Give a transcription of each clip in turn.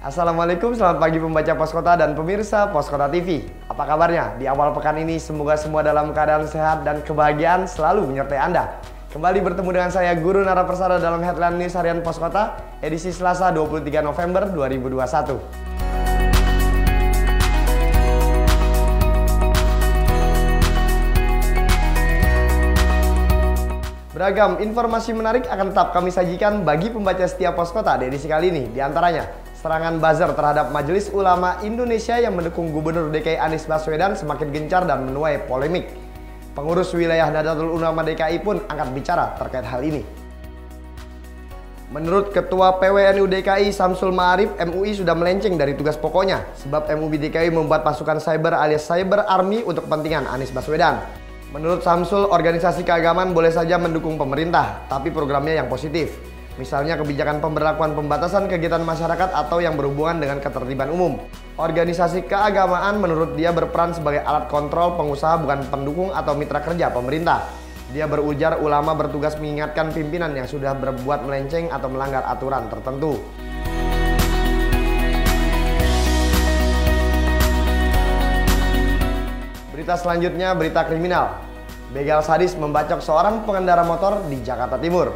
Assalamualaikum, selamat pagi pembaca Pos Kota dan pemirsa Pos Kota TV. Apa kabarnya? Di awal pekan ini semoga semua dalam keadaan sehat dan kebahagiaan selalu menyertai Anda. Kembali bertemu dengan saya Guru Nara Persada dalam Headline News Harian Pos Kota, edisi Selasa 23 November 2021. Beragam informasi menarik akan tetap kami sajikan bagi pembaca setia Pos Kota di edisi kali ini. Di antaranya, serangan buzzer terhadap Majelis Ulama Indonesia yang mendukung Gubernur DKI Anies Baswedan semakin gencar dan menuai polemik. Pengurus wilayah Nahdlatul Ulama DKI pun angkat bicara terkait hal ini. Menurut Ketua PWNU DKI Samsul Ma'arif, MUI sudah melenceng dari tugas pokoknya sebab MUI DKI membuat pasukan cyber alias Cyber Army untuk kepentingan Anies Baswedan. Menurut Samsul, organisasi keagamaan boleh saja mendukung pemerintah, tapi programnya yang positif. Misalnya kebijakan pemberlakuan pembatasan kegiatan masyarakat atau yang berhubungan dengan ketertiban umum. Organisasi keagamaan menurut dia berperan sebagai alat kontrol pengusaha bukan pendukung atau mitra kerja pemerintah. Dia berujar ulama bertugas mengingatkan pimpinan yang sudah berbuat melenceng atau melanggar aturan tertentu. Berita selanjutnya, berita kriminal. Begal sadis membacok seorang pengendara motor di Jakarta Timur.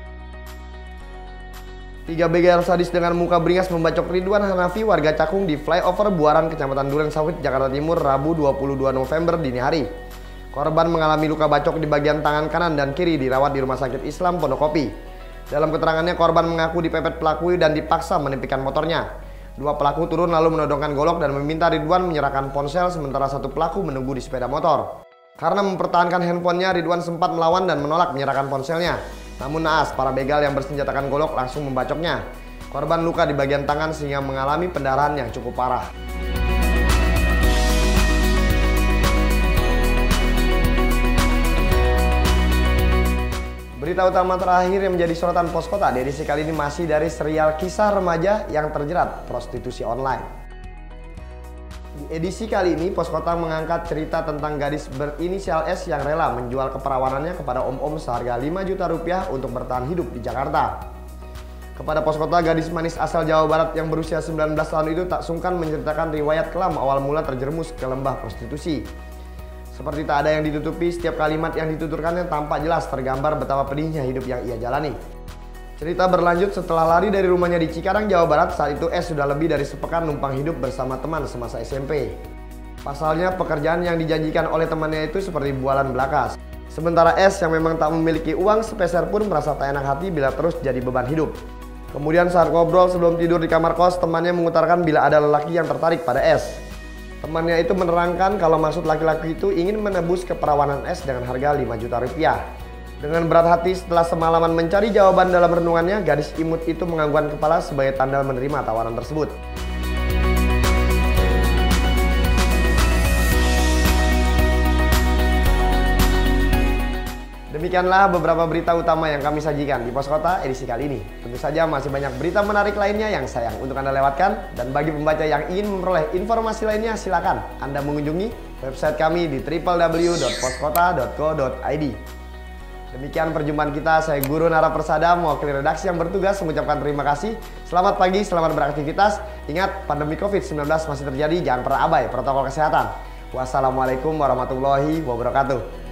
3 begal sadis dengan muka beringas membacok Ridwan Hanafi warga Cakung di flyover Buaran, Kecamatan Durensawit, Jakarta Timur, Rabu 22 November dini hari. Korban mengalami luka bacok di bagian tangan kanan dan kiri, dirawat di Rumah Sakit Islam Pondokopi. Dalam keterangannya, korban mengaku dipepet pelaku dan dipaksa menimpikan motornya. 2 pelaku turun lalu menodongkan golok dan meminta Ridwan menyerahkan ponsel, sementara 1 pelaku menunggu di sepeda motor. Karena mempertahankan handphonenya, Ridwan sempat melawan dan menolak menyerahkan ponselnya. Namun naas, para begal yang bersenjatakan golok langsung membacoknya. Korban luka di bagian tangan sehingga mengalami pendarahan yang cukup parah. Berita utama terakhir yang menjadi sorotan Pos Kota di edisi kali ini masih dari serial kisah remaja yang terjerat prostitusi online. Di edisi kali ini, Pos Kota mengangkat cerita tentang gadis berinisial S yang rela menjual keperawanannya kepada om-om seharga 5 juta rupiah untuk bertahan hidup di Jakarta. Kepada Pos Kota, gadis manis asal Jawa Barat yang berusia 19 tahun itu tak sungkan menceritakan riwayat kelam awal mula terjerumus ke lembah prostitusi. Seperti tak ada yang ditutupi, setiap kalimat yang dituturkannya tampak jelas tergambar betapa pedihnya hidup yang ia jalani. Cerita berlanjut setelah lari dari rumahnya di Cikarang, Jawa Barat. Saat itu S sudah lebih dari sepekan numpang hidup bersama teman semasa SMP. Pasalnya, pekerjaan yang dijanjikan oleh temannya itu seperti bualan belaka. Sementara S yang memang tak memiliki uang sepeser pun merasa tak enak hati bila terus jadi beban hidup. Kemudian saat ngobrol sebelum tidur di kamar kos, temannya mengutarakan bila ada lelaki yang tertarik pada S. Temannya itu menerangkan kalau maksud laki-laki itu ingin menebus keperawanan S dengan harga 5 juta rupiah. Dengan berat hati setelah semalaman mencari jawaban dalam renungannya, gadis imut itu menganggukkan kepala sebagai tanda menerima tawaran tersebut. Demikianlah beberapa berita utama yang kami sajikan di Pos Kota edisi kali ini. Tentu saja masih banyak berita menarik lainnya yang sayang untuk Anda lewatkan. Dan bagi pembaca yang ingin memperoleh informasi lainnya, silakan Anda mengunjungi website kami di www.poskota.co.id. Demikian perjumpaan kita, saya Guru Nara Persada, mewakili redaksi yang bertugas mengucapkan terima kasih. Selamat pagi, selamat beraktivitas. Ingat, pandemi COVID-19 masih terjadi, jangan pernah abai protokol kesehatan. Wassalamualaikum warahmatullahi wabarakatuh.